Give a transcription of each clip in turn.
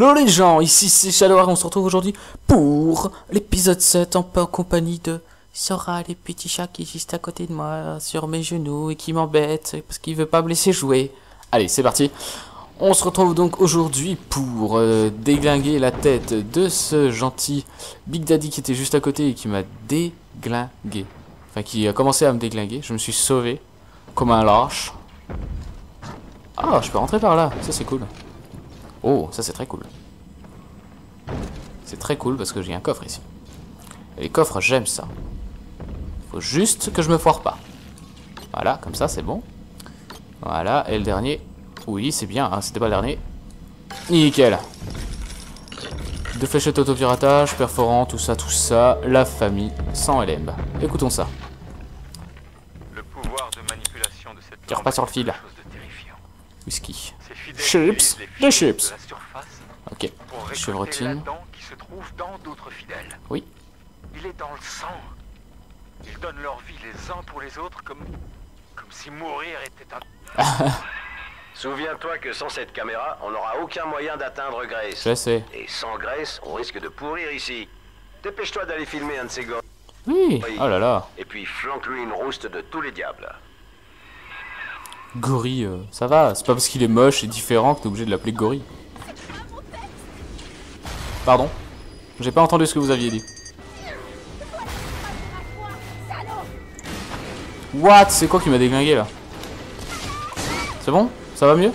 Hello les gens, ici c'est Shadowheart, on se retrouve aujourd'hui pour l'épisode 7 en compagnie de Sora, les petits chats qui est juste à côté de moi, sur mes genoux et qui m'embête parce qu'il veut pas me laisser jouer. Allez, c'est parti. On se retrouve donc aujourd'hui pour déglinguer la tête de ce gentil Big Daddy qui était juste à côté et qui m'a déglingué. Enfin, qui a commencé à me déglinguer. Je me suis sauvé comme un lâche. Ah, je peux rentrer par là, ça c'est cool. Oh, ça c'est très cool. C'est très cool parce que j'ai un coffre ici. Et les coffres, j'aime ça. Faut juste que je me foire pas. Voilà, comme ça c'est bon. Voilà, et le dernier. Oui, c'est bien, hein, c'était pas le dernier. Nickel. Deux fléchettes autopiratage, perforant, tout ça. La famille, sans LM. Écoutons ça. Le pouvoir de manipulation de cette Tire pas sur le fil. Whisky. Chips, des chips. de la surface Ok, pour récolter chevrotine. la dent qui se trouve dans d'autres fidèles. Oui. Il est dans le sang. Ils donnent leur vie les uns pour les autres comme si mourir était un... Souviens-toi que sans cette caméra, on n'aura aucun moyen d'atteindre Grace. Je sais. Et sans Grace, on risque de pourrir ici. Dépêche-toi d'aller filmer un de ces gars. Oui, oh là là. Et puis flanque-lui une rouste de tous les diables. Gorille, ça va, c'est pas parce qu'il est moche et différent que t'es obligé de l'appeler Gorille. Pardon, j'ai pas entendu ce que vous aviez dit. What? C'est quoi qui m'a déglingué là? C'est bon? Ça va mieux?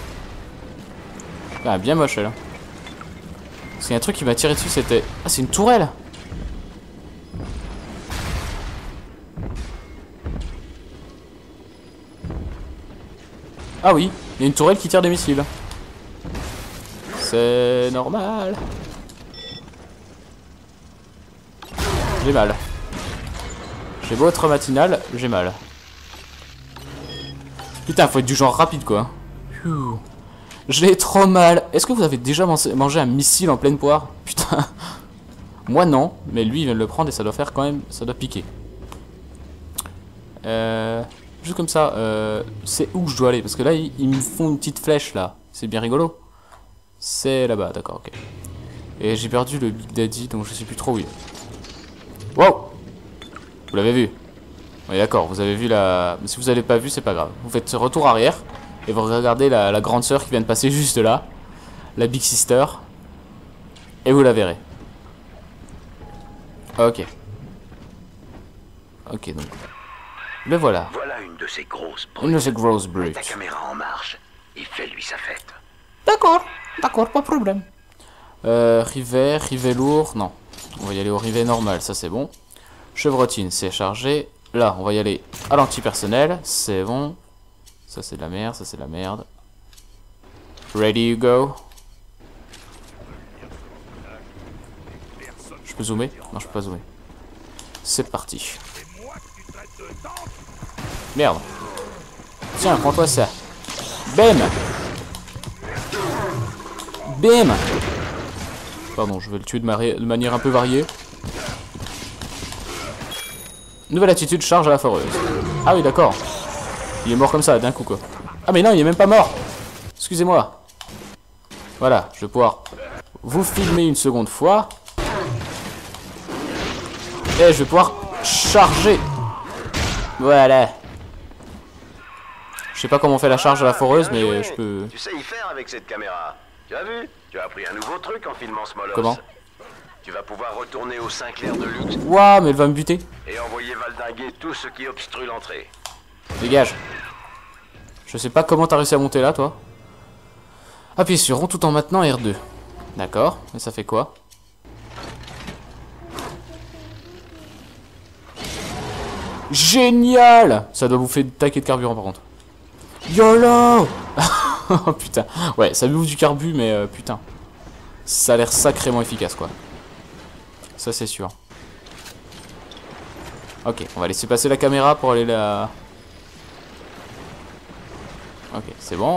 Ah, bien moche elle. Parce qu'il y a un truc qui m'a tiré dessus, c'était... Ah, c'est une tourelle! Ah oui, il y a une tourelle qui tire des missiles. C'est normal. J'ai mal. J'ai beau être matinal, j'ai mal. Putain, faut être du genre rapide quoi. J'ai trop mal. Est-ce que vous avez déjà mangé un missile en pleine poire? Putain. Moi non, mais lui il vient de le prendre et ça doit faire quand même... Ça doit piquer. Juste comme ça, c'est où je dois aller? Parce que là, ils me font une petite flèche, là. C'est bien rigolo. C'est là-bas, d'accord, ok. Et j'ai perdu le Big Daddy, donc je sais plus trop où il est. Wow! Vous l'avez vu? Oui, d'accord, vous avez vu la... Mais si vous n'avez pas vu, c'est pas grave. Vous faites ce retour arrière, et vous regardez la grande sœur qui vient de passer juste là. La Big Sister. Et vous la verrez. Ok. Ok, donc... Le voilà. Voilà une de ces grosses brutes. Une de ces grosses Mets brutes. ta caméra en marche et fais-lui sa fête. D'accord, d'accord, pas de problème. Rivet lourd, non. On va y aller au rivet normal, ça c'est bon. Chevrotine, c'est chargé. Là, on va y aller à l'antipersonnel, c'est bon. Ça c'est de la merde, ça c'est de la merde. Ready you go. Je peux zoomer? Non, je peux pas zoomer. C'est parti. Merde. Tiens, prends-toi ça. Bam. Bam. Pardon, je vais le tuer de manière un peu variée. Nouvelle attitude, charge à la foreuse. Ah oui, d'accord. Il est mort comme ça, d'un coup, quoi. Ah mais non, il est même pas mort. Excusez-moi. Voilà, je vais pouvoir vous filmer une seconde fois. Et je vais pouvoir charger. Voilà. Je sais pas comment on fait la charge à la foreuse, mais je peux... Tu sais y faire avec cette caméra. Tu as vu? Tu as appris un nouveau truc en filmant ce molosse. Comment? Tu vas pouvoir retourner au Sinclair de luxe Ouah, mais elle va me buter. et envoyer valdinguer tout ce qui obstrue l'entrée. Dégage. Je sais pas comment t'as réussi à monter là, toi. Appuyez sur rond tout en maintenant R2. D'accord, et ça fait quoi? Génial! Ça doit bouffer de taquet de carburant par contre. YOLO! Oh putain. Ouais, ça bouffe du carbu, mais putain. Ça a l'air sacrément efficace, quoi. Ça, c'est sûr. Ok, on va laisser passer la caméra pour aller là. Ok, c'est bon.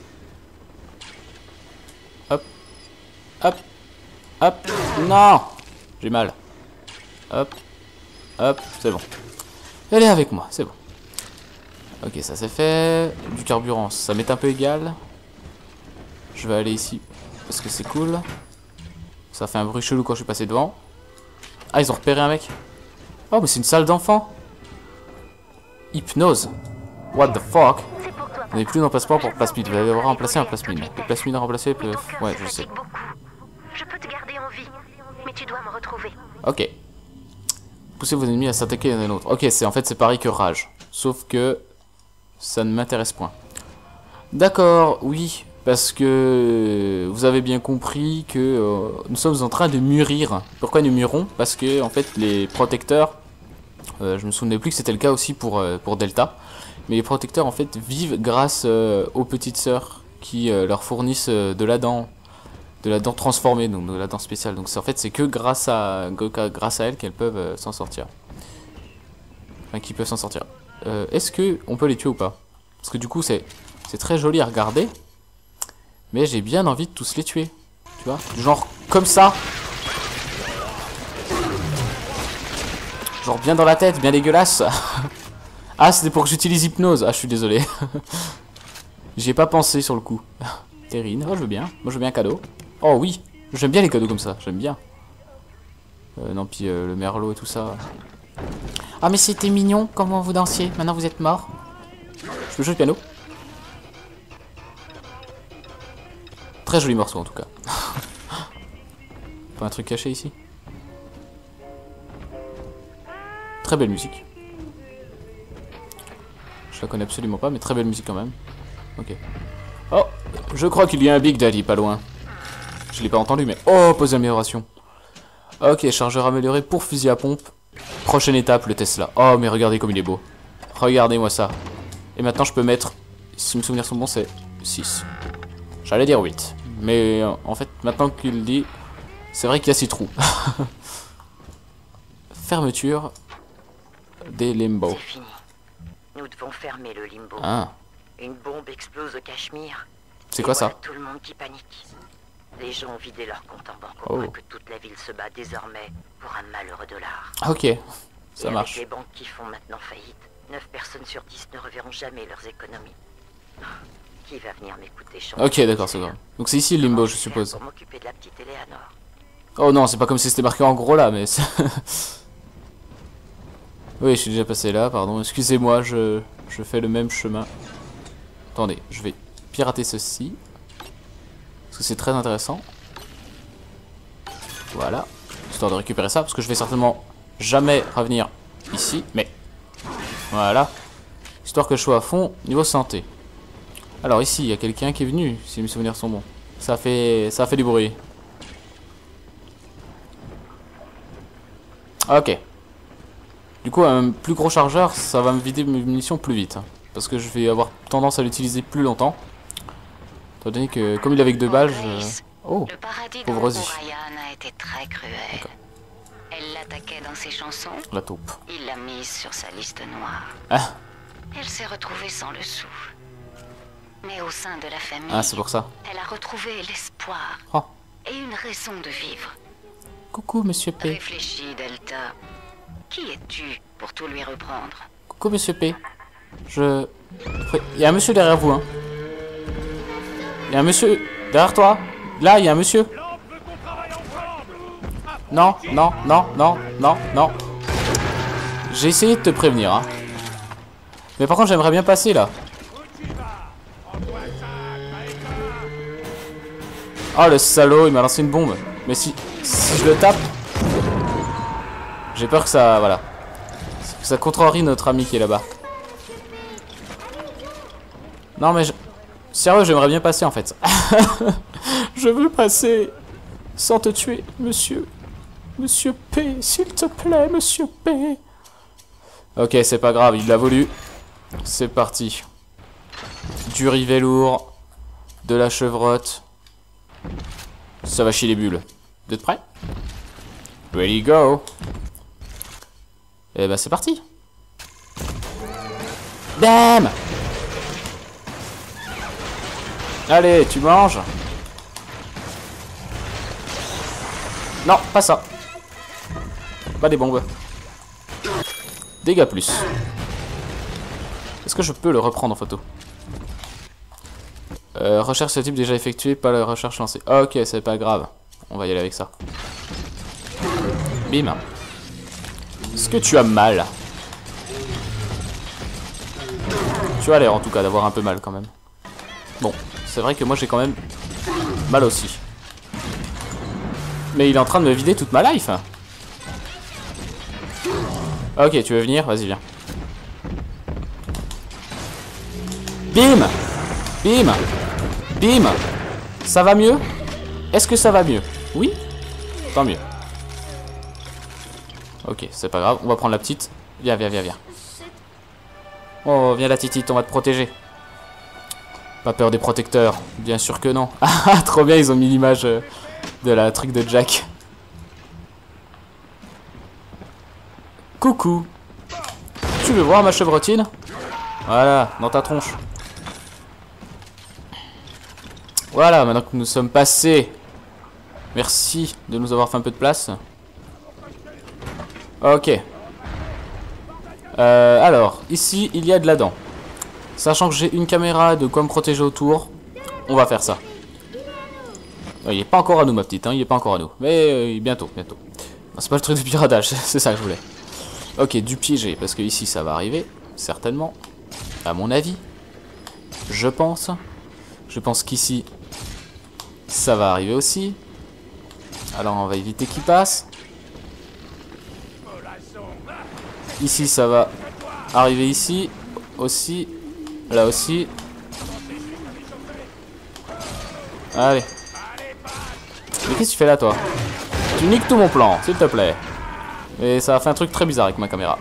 Hop. Hop. Hop. Non! J'ai mal. Hop. Hop, c'est bon. Elle est avec moi, c'est bon. Ok, ça c'est fait. Du carburant, ça m'est un peu égal. Je vais aller ici. parce que c'est cool. Ça fait un bruit chelou quand je suis passé devant. Ah, ils ont repéré un mec. Oh, mais c'est une salle d'enfant. Hypnose. What the fuck? On n'est plus dans passeport pour plasmide. Vous allez devoir remplacer un plasmide. Les plasmides à remplacer peuvent... Ouais, je sais. Je peux te garder en vie, mais tu dois me retrouver. Ok. Poussez vos ennemis à s'attaquer l'un à l'autre. Ok, en fait c'est pareil que Rage. Sauf que ça ne m'intéresse point. D'accord, oui. Parce que vous avez bien compris que nous sommes en train de mûrir. Pourquoi nous mûrons? Parce que en fait les protecteurs, je me souvenais plus que c'était le cas aussi pour Delta. Mais les protecteurs en fait vivent grâce aux petites sœurs qui leur fournissent de la dent transformée, donc de la dent spéciale. Donc en fait c'est que grâce à elles qu'elles peuvent s'en sortir. Enfin qu'ils peuvent s'en sortir. Est-ce que on peut les tuer ou pas? Parce que du coup c'est très joli à regarder. Mais j'ai bien envie de tous les tuer. Tu vois? Genre comme ça. Genre bien dans la tête, bien dégueulasse. Ah, c'était pour que j'utilise hypnose. Ah, je suis désolé. J'y ai pas pensé sur le coup. Terrine, oh, je veux bien. Moi, je veux bien un cadeau. Oh oui, j'aime bien les cadeaux comme ça. J'aime bien. Non, puis le merlot et tout ça. Ah, mais c'était mignon comment vous dansiez. Maintenant, vous êtes mort. Je peux jouer le piano. Très joli morceau en tout cas. Pas un truc caché ici. Très belle musique. Je la connais absolument pas, mais très belle musique quand même. Ok. Oh, je crois qu'il y a un Big Daddy pas loin. Je l'ai pas entendu, mais oh, pause d'amélioration. Ok, chargeur amélioré pour fusil à pompe. Prochaine étape, le Tesla. Oh, mais regardez comme il est beau. Regardez-moi ça. Et maintenant, je peux mettre, si mes souvenirs sont bons, c'est 6. J'allais dire 8. Mais en fait, maintenant qu'il le dit, c'est vrai qu'il y a 6 trous. Fermeture des limbos. C'est fini. Nous devons fermer le limbo. Ah. Une bombe explose au Cachemire. C'est quoi ça? Tout le monde qui panique. Les gens ont vidé leur compte en banque. Oh. On voit que toute la ville se bat désormais pour un malheureux dollar. Ok, ça Et marche. avec les banques qui font maintenant faillite, 9 personnes sur 10 ne reverront jamais leurs économies. Qui va venir m'écouter chanter? Ok, d'accord, c'est grave. Donc c'est ici le limbo, je suppose. Pour m'occuper de la petite Eleanor. Oh non, c'est pas comme si c'était marqué en gros là, mais... Oui, je suis déjà passé là, pardon. Excusez-moi, je fais le même chemin. Attendez, je vais pirater ceci. Parce que c'est très intéressant. Voilà. Histoire de récupérer ça, parce que je vais certainement jamais revenir ici. Mais voilà. Histoire que je sois à fond niveau santé. Alors ici, il y a quelqu'un qui est venu, si mes souvenirs sont bons. Ça fait du bruit. Ok. Du coup, un plus gros chargeur, ça va me vider mes munitions plus vite. Hein, parce que je vais avoir tendance à l'utiliser plus longtemps. Étant donné que, comme il est avec 2 balles, Oh, le paradis pauvre Ozzy. Ryan a été très cruel. Elle l'attaquait dans ses chansons. La taupe. Il l'a mise sur sa liste noire. Ah, Elle s'est retrouvée sans le sou. Mais au sein de la famille, ah c'est pour ça. elle a retrouvé l'espoir Oh. et une raison de vivre. Coucou, monsieur P. Réfléchis, Delta. Qui es-tu pour tout lui reprendre? Coucou, monsieur P. Il y a un monsieur derrière vous, hein. Il y a un monsieur derrière toi. Là, il y a un monsieur. Non, non, non, non, non, non. J'ai essayé de te prévenir, hein. Mais par contre, j'aimerais bien passer, là. Oh, le salaud, il m'a lancé une bombe. Mais si je le tape... J'ai peur que ça... Voilà. Que ça contrarie notre ami qui est là-bas. Non, mais... Sérieux, j'aimerais bien passer, en fait. Je veux passer sans te tuer, monsieur. Monsieur P, s'il te plaît, monsieur P. Ok, c'est pas grave, il l'a voulu. C'est parti. Du rivet lourd. De la chevrotte. Ça va chier les bulles. Vous êtes prêts? Ready, go. Et bah c'est parti. Damn. Allez, tu manges. Non, pas ça. Pas des bombes. Dégâts plus. Est-ce que je peux le reprendre en photo? Recherche ce type déjà effectuée, pas la recherche lancée. Ok, c'est pas grave. On va y aller avec ça. Bim. Est-ce que tu as mal? Tu as l'air en tout cas d'avoir un peu mal quand même. Bon, c'est vrai que moi j'ai quand même mal aussi. Mais il est en train de me vider toute ma life. Ok, tu veux venir? Vas-y, viens. Bim! Bim! Bim! Ça va mieux? Est-ce que ça va mieux? Oui? Tant mieux. Ok, c'est pas grave, on va prendre la petite. Viens, viens, viens, viens. Oh, viens la titite, on va te protéger. Pas peur des protecteurs, bien sûr que non. Ah, trop bien, ils ont mis l'image de la truc de Jack. Coucou. Tu veux voir ma chevrotine? Voilà, dans ta tronche. Voilà, maintenant que nous sommes passés. Merci de nous avoir fait un peu de place. Ok. Alors, ici, il y a de la dent. Sachant que j'ai une caméra de quoi me protéger autour, on va faire ça. Il n'est pas encore à nous, ma petite, hein, il n'est pas encore à nous. Mais bientôt, bientôt. C'est pas le truc de piratage, c'est ça que je voulais. Ok, du piégé, parce que ici, ça va arriver, certainement. À mon avis. Je pense. Je pense qu'ici, ça va arriver aussi. Alors, on va éviter qu'il passe. Ici, ça va arriver ici. Aussi. Là aussi. Allez. Mais qu'est-ce que tu fais là, toi? Tu niques tout mon plan, s'il te plaît. Et ça a fait un truc très bizarre avec ma caméra.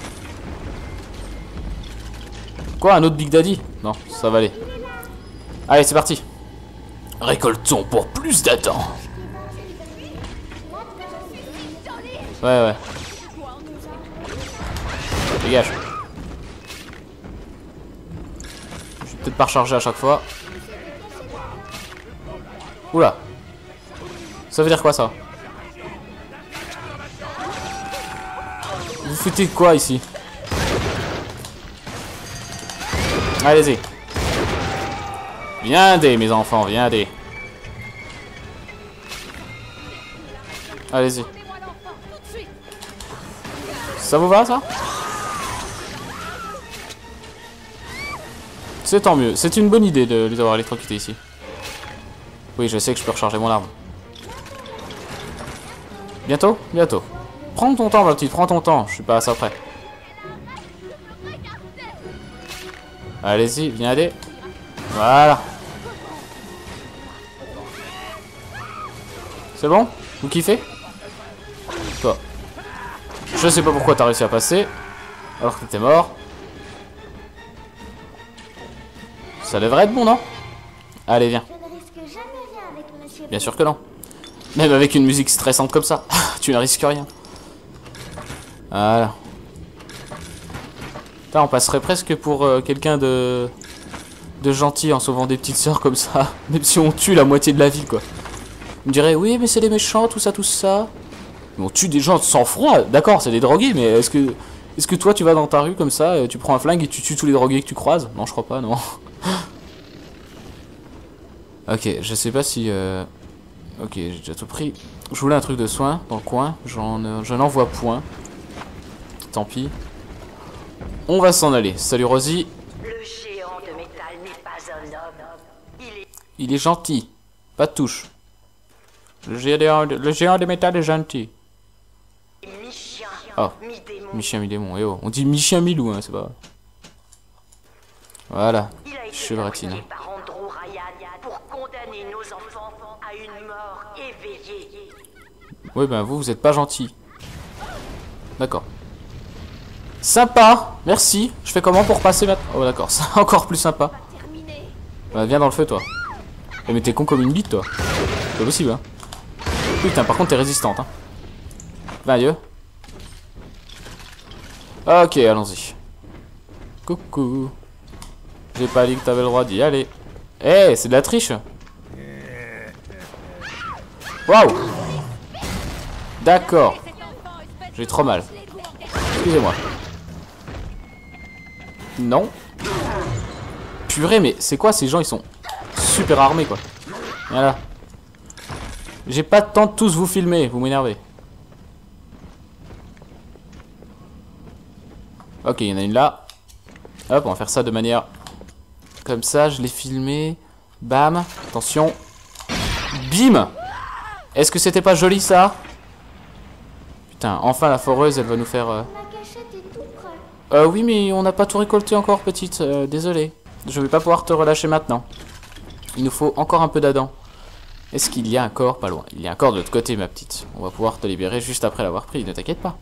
Quoi, un autre Big Daddy? Non, ça va aller. Allez, c'est parti. Récoltons pour plus d'Adam. Ouais, ouais. Dégage. Je vais peut-être pas recharger à chaque fois. Oula. Ça veut dire quoi, ça? Vous foutez quoi ici? Allez-y. Viendez, mes enfants, viendez. Allez-y. Ça vous va, ça? C'est tant mieux. C'est une bonne idée de les avoir électrocutés ici. Oui, je sais que je peux recharger mon arme. Bientôt? Bientôt. Prends ton temps, ma petite, prends ton temps. Je suis pas à ça près. Allez-y, viens aider. Voilà. C'est bon? Vous kiffez? Toi. Je sais pas pourquoi t'as réussi à passer. Alors que t'étais mort. Ça devrait être bon, non? Allez, viens. Bien sûr que non. Même avec une musique stressante comme ça, tu ne risques rien. Voilà. Putain, on passerait presque pour quelqu'un de gentil en sauvant des petites sœurs comme ça. Même si on tue la moitié de la ville, quoi. On me dirait, oui, mais c'est des méchants, tout ça, tout ça. Mais on tue des gens sans froid. D'accord, c'est des drogués, mais est-ce que toi, tu vas dans ta rue comme ça, tu prends un flingue et tu tues tous les drogués que tu croises? Non, je crois pas, non. Ok, je sais pas si... Ok, j'ai déjà tout pris. Je voulais un truc de soin dans le coin. Je n'en vois point. Tant pis. On va s'en aller. Salut Rosie. Le géant de métal n'est pas un homme. Il est gentil. Pas de touche. Le géant de métal est gentil. Mi-chien, Oh. mi-démon. Mi-chien, mi-démon. Eh oh. On dit mi-chien, mi-loup, hein, c'est pas... Voilà. Il a été Chevretine. fabriqué par Andrew Ryan pour condamner nos enfants à une mort éveillée. Oui, ben vous êtes pas gentil. D'accord. Sympa. Merci. Je fais comment pour passer maintenant? Oh d'accord, c'est encore plus sympa. Bah, viens dans le feu, toi. Eh, mais t'es con comme une bite, toi. C'est pas possible, hein. Putain, par contre, t'es résistante, hein. Va, aïeux. Ok, allons-y. Coucou. J'ai pas dit que t'avais le droit d'y aller. Eh, c'est de la triche. Waouh. D'accord. J'ai trop mal. Excusez-moi. Non. Purée, mais c'est quoi ces gens? Ils sont super armé quoi. Voilà. J'ai pas de temps de tous vous filmer, vous m'énervez. Ok, il y en a une là. Hop, on va faire ça de manière... Comme ça, je l'ai filmé. Bam, attention. Bim. Est-ce que c'était pas joli ça? Putain, enfin la foreuse, elle va nous faire... La cachette est tout près. Oui, mais on n'a pas tout récolté encore, petite. Désolé. Je vais pas pouvoir te relâcher maintenant. Il nous faut encore un peu d'Adam. Est-ce qu'il y a un corps? Pas loin. Il y a un corps de l'autre côté, ma petite. On va pouvoir te libérer juste après l'avoir pris, ne t'inquiète pas.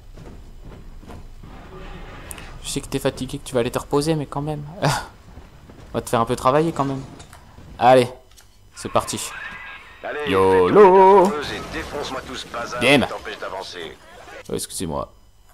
Je sais que t'es fatigué, que tu vas aller te reposer, mais quand même. On va te faire un peu travailler quand même. Allez, c'est parti. Allez, YOLO. et défonce-moi tout ce bazar Bim. qui t'empêche d'avancer. Excusez-moi.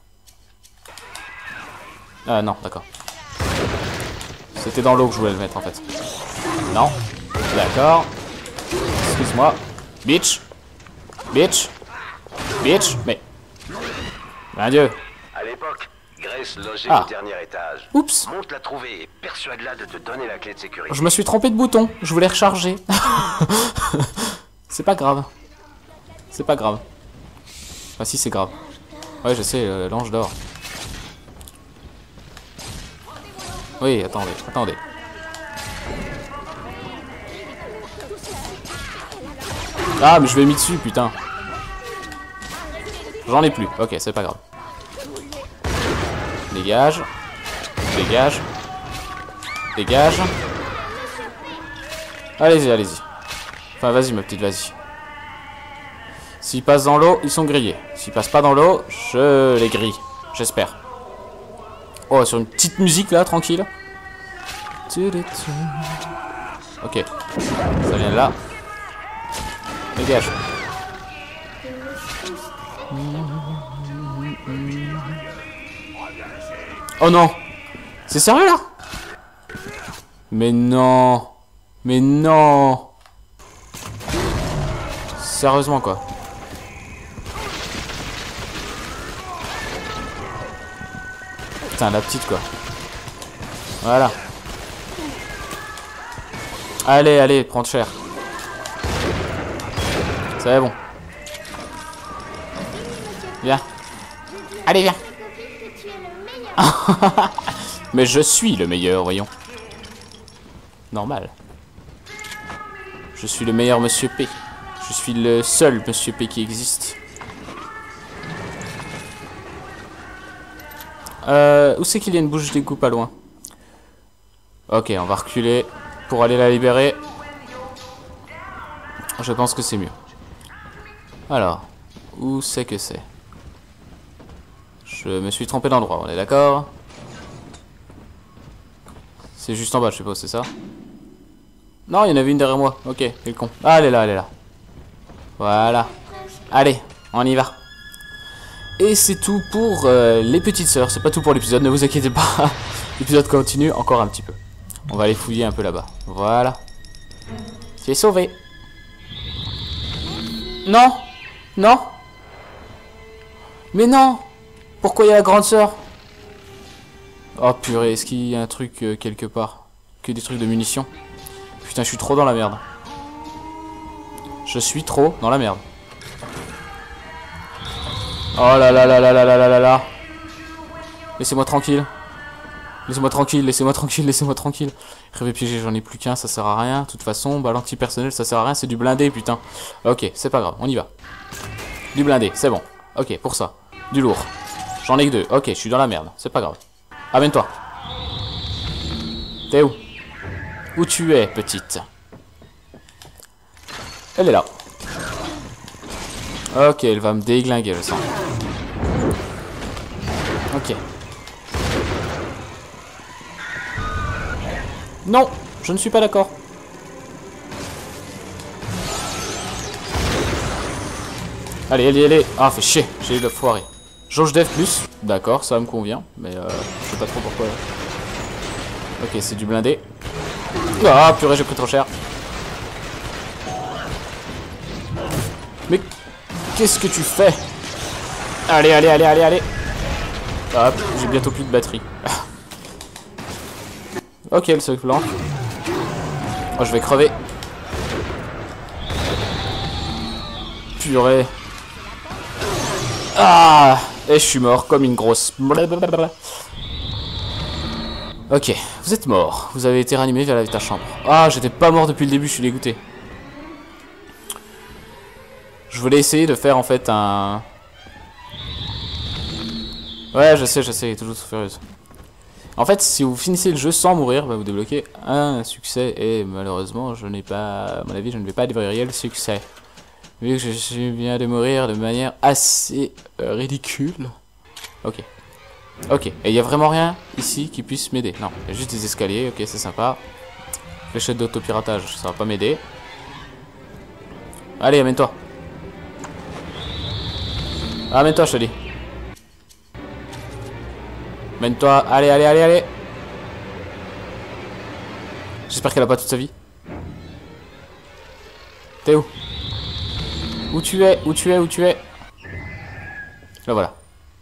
Ah non, d'accord. C'était dans l'eau que je voulais le mettre en fait. Non. D'accord. Excuse-moi. Bitch. Bitch. Bitch. Mais... Mon Dieu. À l'époque, Grace logeait Ah. au dernier étage. Oups. Monte la trouver et persuade-la de te donner la clé de sécurité. Je me suis trompé de bouton. Je voulais recharger. C'est pas grave. C'est pas grave. Ah si, c'est grave. Ouais, je sais, l'ange d'or. Oui, attendez, attendez. Ah, mais je l'ai mis dessus, putain. J'en ai plus. Ok, c'est pas grave. Dégage. Dégage. Dégage. Allez-y, allez-y. Enfin, vas-y, ma petite, vas-y. S'ils passent dans l'eau, ils sont grillés. S'ils passent pas dans l'eau, je les grille. J'espère. Oh, sur une petite musique là, tranquille. Ok. Ça vient de là. Dégage. Oh non. C'est sérieux là? Mais non. Mais non. Sérieusement quoi. Putain, la petite quoi. Voilà. Allez, allez, prends cher. C'est bon. Viens. Allez, viens. Mais je suis le meilleur, voyons. Normal. Je suis le meilleur Monsieur P. Je suis le seul Monsieur P qui existe. Où c'est qu'il y a une bouche d'égout pas loin? Ok, on va reculer pour aller la libérer. Je pense que c'est mieux. Alors, où c'est que c'est? Je me suis trompé d'endroit, on est d'accord? C'est juste en bas, je suppose, c'est ça? Non, il y en avait une derrière moi. Ok, quel con. Ah, elle est là, elle est là. Voilà. Allez, on y va. Et c'est tout pour les petites sœurs. C'est pas tout pour l'épisode, ne vous inquiétez pas. L'épisode continue encore un petit peu. On va aller fouiller un peu là-bas. Voilà. Tu es sauvé. Non. Non. Mais non. Pourquoi il y a la grande sœur? Oh purée, est-ce qu'il y a un truc quelque part? Que des trucs de munitions? Putain, je suis trop dans la merde. Je suis trop dans la merde. Oh là là là là là là là là là. Laissez-moi tranquille. Laissez-moi tranquille, laissez-moi tranquille, laissez-moi tranquille. Rêver piégé, j'en ai plus qu'un, ça sert à rien. De toute façon, bah l'antipersonnel, ça sert à rien, c'est du blindé, putain. Ok, c'est pas grave, on y va. Du blindé, c'est bon. Ok, pour ça. Du lourd. J'en ai que 2. Ok, je suis dans la merde, c'est pas grave. Amène-toi. T'es où? Où tu es, petite? Elle est là. Ok, elle va me déglinguer, je sens. Ok. Non, je ne suis pas d'accord. Allez, allez, allez. Ah, fait chier, j'ai eu le foiré. Jauge dev plus. D'accord, ça me convient. Mais je sais pas trop pourquoi. Ok, c'est du blindé. Ah, purée, j'ai pris trop cher. Mais qu'est-ce que tu fais? Allez, allez, allez, allez, allez. Hop, j'ai bientôt plus de batterie. Ok, elle se flanque. Oh, je vais crever. purée. Ah, et je suis mort comme une grosse. Ok, vous êtes mort. Vous avez été réanimé vers ta chambre. Ah, j'étais pas mort depuis le début, je suis dégoûté. Je voulais essayer de faire en fait un... Ouais, je sais, toujours furieuse. En fait, si vous finissez le jeu sans mourir, bah, vous débloquez un succès. Et malheureusement, je n'ai pas... À mon avis, je ne vais pas débloquer le succès. Vu que je viens de mourir de manière assez ridicule. Ok. Ok. Et il n'y a vraiment rien ici qui puisse m'aider. Non, il y a juste des escaliers. Ok, c'est sympa. Fléchette d'autopiratage, ça va pas m'aider. Allez, amène-toi. Amène-toi, je te dis. Amène-toi. Allez, allez, allez, allez. J'espère qu'elle a pas toute sa vie. T'es où? Où tu es? Où tu es? Où tu es? Là, voilà.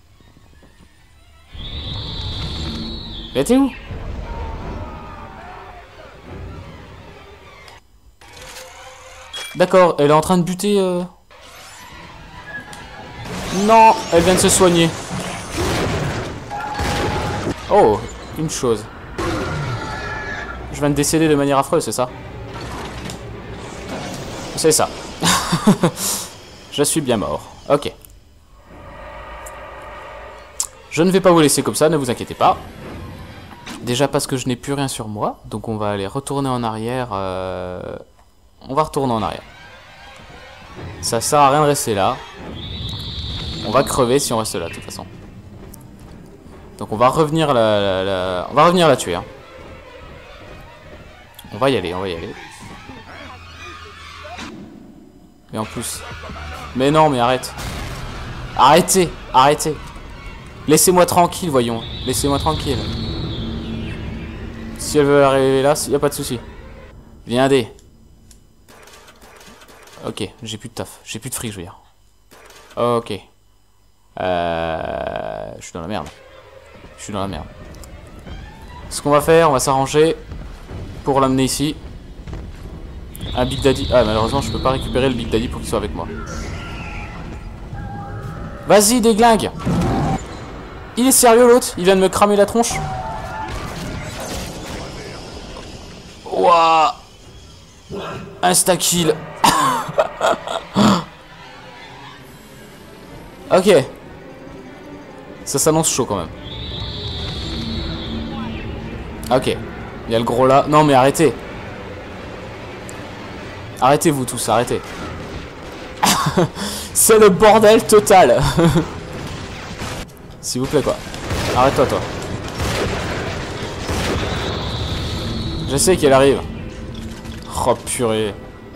Mais t'es où? D'accord, elle est en train de buter... Non, elle vient de se soigner. Oh, une chose. Je viens de décéder de manière affreuse, c'est ça? C'est ça. Je suis bien mort. Ok. Je ne vais pas vous laisser comme ça, ne vous inquiétez pas. Déjà parce que je n'ai plus rien sur moi. Donc on va aller retourner en arrière. On va retourner en arrière. Ça sert à rien de rester là. On va crever si on reste là de toute façon. Donc on va revenir on va revenir la tuer. Hein. On va y aller, on va y aller. Et en plus... Mais non, mais arrête. Arrêtez, arrêtez. Laissez-moi tranquille, voyons. Laissez-moi tranquille. Si elle veut arriver là, il n'y a pas de souci. Viens aider. Ok, j'ai plus de taf. J'ai plus de fric, je veux dire. Ok. Je suis dans la merde. Je suis dans la merde. Ce qu'on va faire, on va s'arranger pour l'amener ici. Un Big Daddy. Ah, malheureusement, je peux pas récupérer le Big Daddy pour qu'il soit avec moi. Vas-y, déglingue. Il est sérieux, l'autre? Il vient de me cramer la tronche. Ouah. Insta-kill. Ok. Ça s'annonce chaud quand même. Ok. Il y a le gros là. Non mais arrêtez. Arrêtez-vous tous, arrêtez. C'est le bordel total. S'il vous plaît quoi. Arrête-toi toi. Je sais qu'elle arrive. Oh purée.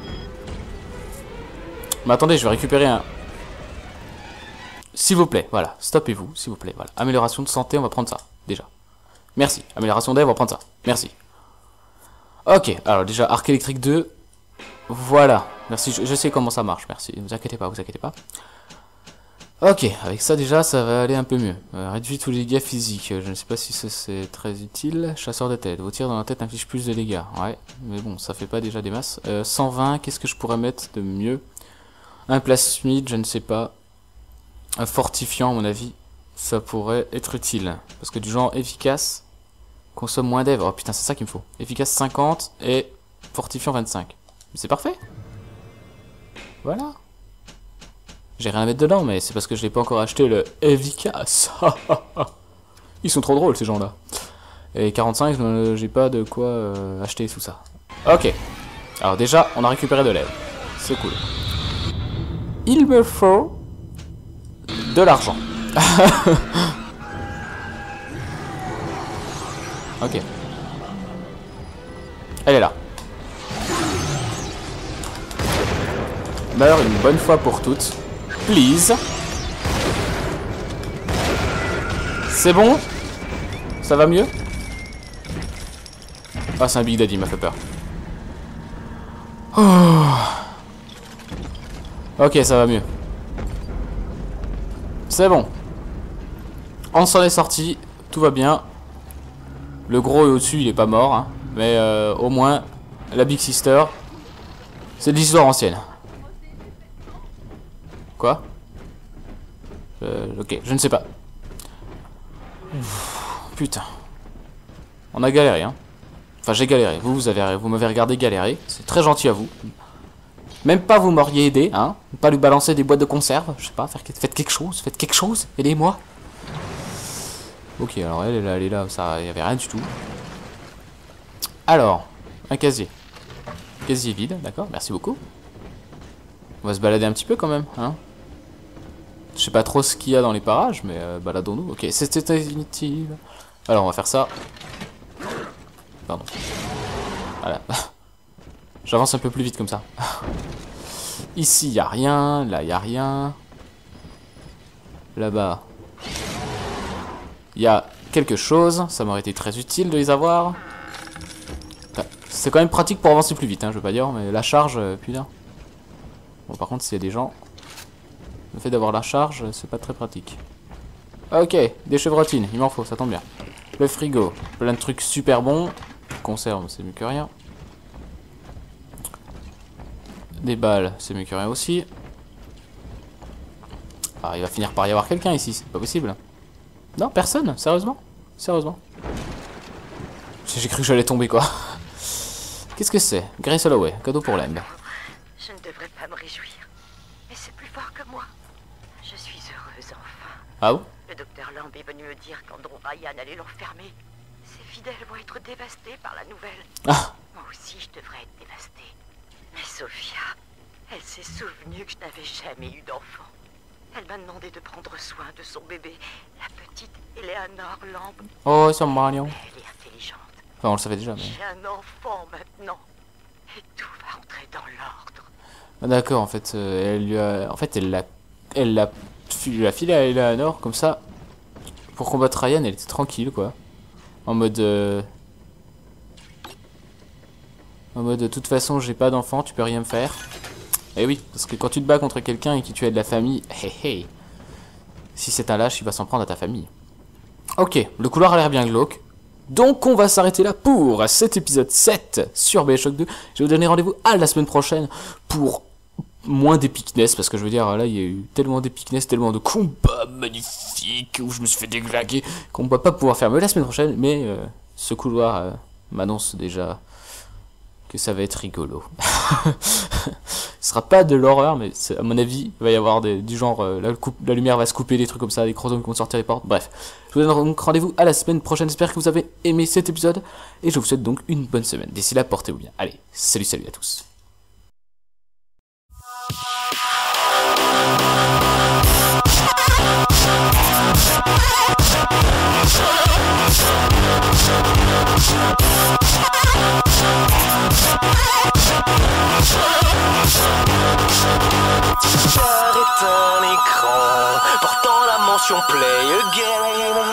Mais attendez, je vais récupérer un... S'il vous plaît, voilà. Stoppez-vous, s'il vous plaît. Voilà. Amélioration de santé, on va prendre ça. Déjà. Merci. Amélioration d'air, on va prendre ça. Merci. Ok. Alors déjà, arc électrique 2. Voilà. Merci. Je sais comment ça marche. Merci. Ne vous inquiétez pas, vous inquiétez pas. Ok. Avec ça, déjà, ça va aller un peu mieux. Réduit tous les dégâts physiques. Je ne sais pas si c'est très utile. Chasseur de tête. Vos tirs dans la tête infligent plus de dégâts. Ouais. Mais bon, ça fait pas déjà des masses. 120. Qu'est-ce que je pourrais mettre de mieux? Un plasmide, je ne sais pas. Un fortifiant, à mon avis, ça pourrait être utile. Parce que du genre efficace, consomme moins d'EV. Oh putain, c'est ça qu'il me faut. Efficace 50 et fortifiant 25. C'est parfait. Voilà. J'ai rien à mettre dedans, mais c'est parce que je n'ai pas encore acheté le efficace. Ils sont trop drôles, ces gens-là. Et 45, j'ai pas de quoi acheter tout ça. Ok. Alors déjà, on a récupéré de l'EV. C'est cool. Il me faut... de l'argent. Ok. Elle est là. Meurs une bonne fois pour toutes. Please. C'est bon? Ça va mieux? Ah, c'est un Big Daddy, il m'a fait peur. Oh. Ok, ça va mieux. C'est bon. On s'en est sorti. Tout va bien. Le gros est au-dessus, il est pas mort. Hein. Mais au moins, la Big Sister, c'est de l'histoire ancienne. Quoi? Ok, je ne sais pas. Putain. On a galéré, hein. Enfin, j'ai galéré. Vous m'avez regardé galérer. C'est très gentil à vous. Même pas vous m'auriez aidé, hein. Pas lui balancer des boîtes de conserve. Je sais pas, faites quelque chose. Aidez-moi. Ok, alors elle est là, ça, y avait rien du tout. Alors, un casier. Casier vide, d'accord, merci beaucoup. On va se balader un petit peu quand même, hein. Je sais pas trop ce qu'il y a dans les parages, mais baladons-nous. Ok, c'était inutile. Alors, on va faire ça. Pardon. Voilà. J'avance un peu plus vite comme ça. Ici, y a rien. Là, y a rien. Là-bas, il y a quelque chose. Ça m'aurait été très utile de les avoir. C'est quand même pratique pour avancer plus vite, hein, je veux pas dire, mais la charge, putain. Bon, par contre, s'il y a des gens, le fait d'avoir la charge, c'est pas très pratique. Ok, des chevrotines, il m'en faut, ça tombe bien. Le frigo, plein de trucs super bons. Conserve, c'est mieux que rien. Des balles, c'est mieux que rien aussi. Ah, il va finir par y avoir quelqu'un ici, c'est pas possible. Non, personne, sérieusement? Sérieusement. J'ai cru que j'allais tomber, quoi. Qu'est-ce que c'est? Grace Holloway, cadeau pour Lemb. Je ne devrais pas me réjouir. Mais c'est plus fort que moi. Je suis heureuse, enfin. Ah bon? Le docteur Lamb est venu me dire qu'Andrew Ryan allait l'enfermer. Ses fidèles vont être dévastés par la nouvelle. Ah. Moi aussi, je devrais être dévastée. Mais Sophia, elle s'est souvenue que je n'avais jamais eu d'enfant. Elle m'a demandé de prendre soin de son bébé, la petite Eleanor Lamb. Oh, c'est mignon. Elle est intelligente. Enfin, on le savait déjà, mais... J'ai un enfant maintenant. Et tout va entrer dans l'ordre. Ah, d'accord, en fait, elle lui a... En fait, elle l'a filé à Eleanor, comme ça. Pour combattre Ryan, elle était tranquille, quoi. En mode, de toute façon, j'ai pas d'enfant, tu peux rien me faire. Et oui, parce que quand tu te bats contre quelqu'un et qui tu as de la famille, hey, si c'est un lâche, il va s'en prendre à ta famille. Ok, le couloir a l'air bien glauque. Donc on va s'arrêter là pour cet épisode 7 sur BioShock 2. Je vais vous donner rendez-vous à la semaine prochaine pour moins d'épicness, parce que je veux dire, là il y a eu tellement d'épicness, tellement de combats magnifiques où je me suis fait déglaguer qu'on ne va pas pouvoir faire la semaine prochaine, mais ce couloir m'annonce déjà que ça va être rigolo. Ce sera pas de l'horreur, mais à mon avis, il va y avoir du genre, la lumière va se couper, des trucs comme ça, des chromosomes qui vont sortir des portes, bref. Je vous donne donc rendez-vous à la semaine prochaine, j'espère que vous avez aimé cet épisode, et je vous souhaite donc une bonne semaine. D'ici là, portez-vous bien. Allez, salut à tous. Cœur est un écran portant la mention Play Again.